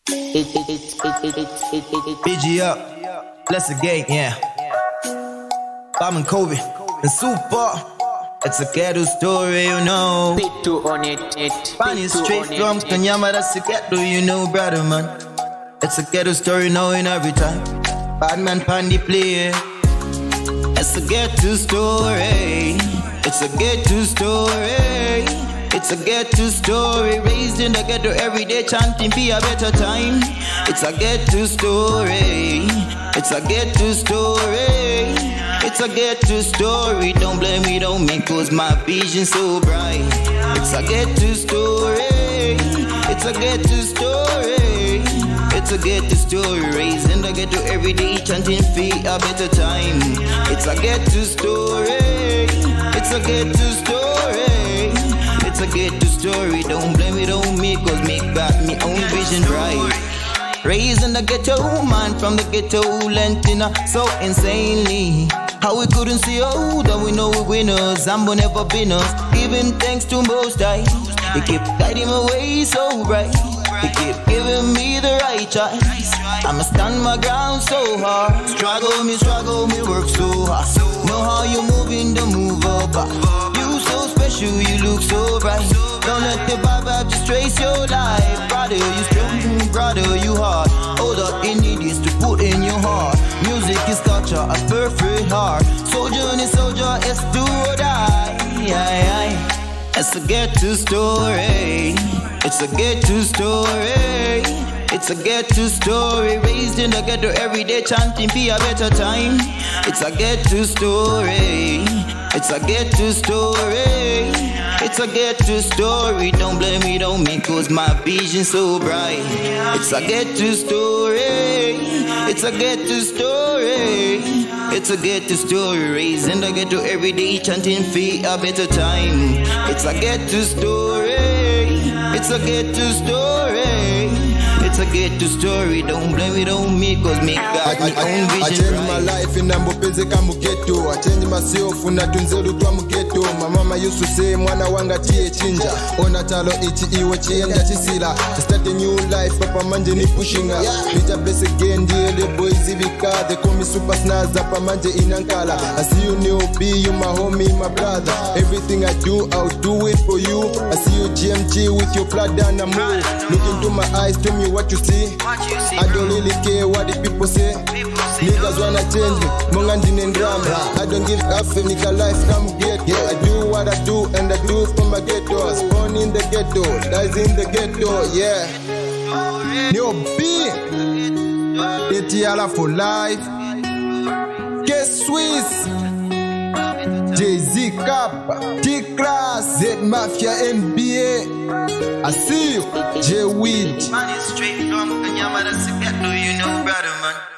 BG up, let's again, yeah. Badman Kobe and Super. It's a ghetto story, you know. Pito on it. Funny straight from Kanyama, that's a ghetto, you know, brother man. It's a ghetto story, knowing every time. Badman Pandy play. It's a ghetto story. It's a ghetto story. It's a ghetto story. Raised in the ghetto every day, chanting be a better time. It's a ghetto story. It's a ghetto story. It's a ghetto story. Don't blame me, don't me, cause my vision's so bright. It's a ghetto story. It's a ghetto story. It's a ghetto story. Raised in the ghetto every day, chanting be a better time. It's a ghetto story. It's a ghetto story. It's a ghetto story. Don't blame me, don't me, cause me got me own vision bright. Raised in the ghetto, man from the ghetto, Lentina, so insanely. How we couldn't see, oh, that we know we winners, Zambo never been us. Giving thanks to Most High, He keep guiding my way so bright. He keep giving me the right choice. I'ma stand my ground so hard. Struggle, me, work so hard. Know how you moving the move up. You so special, you look so bright. Don't let the vibe just trace your life. Brother, you strong, brother, you hard. All that you need is to put in your heart. Music is culture, a perfect heart. Soldier, it's do or die. It's a ghetto story. It's a ghetto story. It's a ghetto story. Raised in the ghetto every day, chanting be a better time. It's a ghetto story. It's a ghetto story. It's a ghetto story. Don't blame me, don't me, cause my vision's so bright. It's a ghetto story. It's a ghetto story. It's a ghetto story. Raised in the ghetto every day, chanting for a better time. It's a ghetto story. It's a ghetto story. It's a ghetto story. Don't blame me, don't me, cause me got me own vision. I change my life in Ambopeze kamu ghetto. I change myself unatunzelu twa ghetto. My mama used to say mwana wanga chie chinja. Ona talo ichi iwe chienja chisila. To start a new life, papa manje ni pushing up. Peter bless again, dear the boys Ivika. They call me Super Snaz D, papa manje inankala. I see you new B, you my homie, my brother. Everything I do, I'll do it for you. I see you GMG with your blood and a move. Look into my eyes, tell me what you see. I don't really care what the people say. Niggas wanna change me, mongandine and drama. I don't give a f, nigga life come get. I do what I do and I do from my ghetto. Born in the ghetto, dies in the ghetto, yeah. New B, Etiala for life. Guess Swiss, Jay-Z Cap, T-Class, Z-Mafia NBA. I see you, J-Weed. Man is straight from Kanyama, that's a ghetto, you know, brother man.